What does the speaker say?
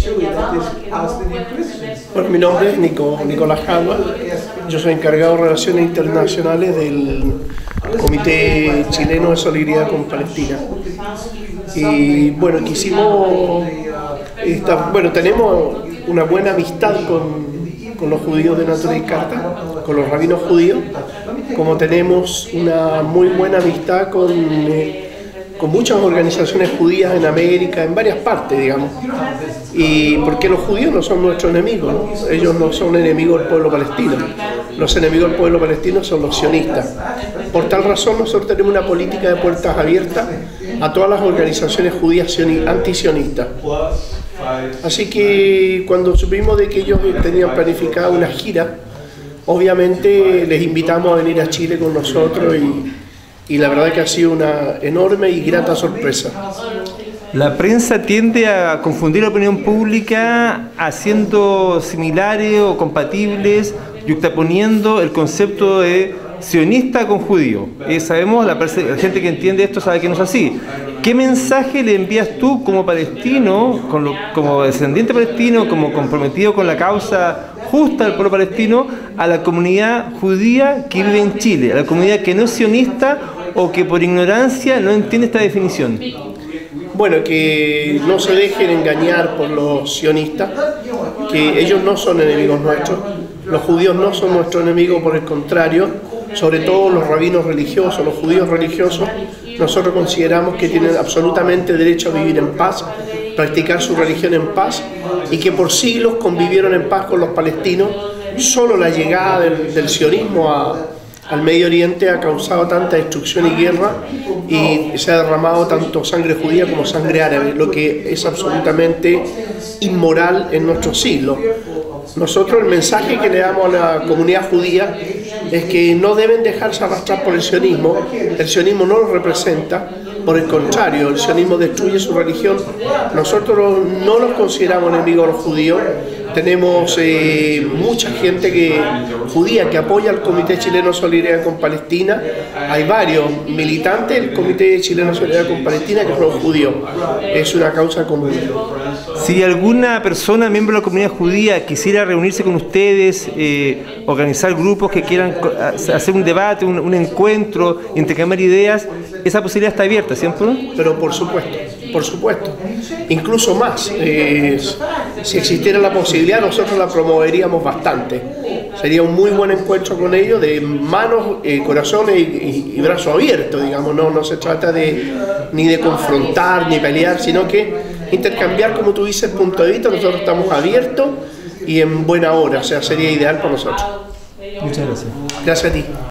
Bueno, mi nombre es Nicolás Jadua. Yo soy encargado de Relaciones Internacionales del Comité Chileno de Solidaridad con Palestina. Y bueno, tenemos una buena amistad con los judíos de Natolia y Carta, con los rabinos judíos, como tenemos una muy buena amistad con muchas organizaciones judías en América, en varias partes, digamos. Y porque los judíos no son nuestros enemigos, ¿no? Ellos no son enemigos del pueblo palestino. Los enemigos del pueblo palestino son los sionistas. Por tal razón nosotros tenemos una política de puertas abiertas a todas las organizaciones judías antisionistas. Así que cuando supimos de que ellos tenían planificada una gira, obviamente les invitamos a venir a Chile con nosotros y la verdad que ha sido una enorme y grata sorpresa. La prensa tiende a confundir la opinión pública haciendo similares o compatibles, yuxtaponiendo el concepto de sionista con judío. Sabemos, la gente que entiende esto sabe que no es así. ¿Qué mensaje le envías tú como palestino, como descendiente palestino, como comprometido con la causa justa del pueblo palestino, a la comunidad judía que vive en Chile, a la comunidad que no es sionista o que por ignorancia no entiende esta definición? Bueno, que no se dejen engañar por los sionistas, que ellos no son enemigos nuestros, los judíos no son nuestros enemigos, por el contrario, sobre todo los rabinos religiosos, los judíos religiosos, nosotros consideramos que tienen absolutamente derecho a vivir en paz, practicar su religión en paz y que por siglos convivieron en paz con los palestinos. Solo la llegada del sionismo al Medio Oriente ha causado tanta destrucción y guerra y se ha derramado tanto sangre judía como sangre árabe, lo que es absolutamente inmoral en nuestro siglo. Nosotros el mensaje que le damos a la comunidad judía es que no deben dejarse arrastrar por el sionismo no los representa, por el contrario, el sionismo destruye su religión. Nosotros no los consideramos enemigos a los judíos, tenemos mucha gente judía que apoya al Comité Chileno de Solidaridad con Palestina, hay varios militantes del Comité Chileno de Solidaridad con Palestina que son judíos, es una causa común. Si alguna persona, miembro de la comunidad judía, quisiera reunirse con ustedes, organizar grupos que quieran hacer un debate, un encuentro, intercambiar ideas, esa posibilidad está abierta, ¿cierto? Pero por supuesto, incluso más. Si existiera la posibilidad, nosotros la promoveríamos bastante. Sería un muy buen encuentro con ellos, de manos, corazones y brazos abiertos, digamos. No se trata ni de confrontar, ni pelear, sino que intercambiar, como tú dices, punto de vista. Nosotros estamos abiertos y en buena hora, o sea, sería ideal para nosotros. Muchas gracias. Gracias a ti.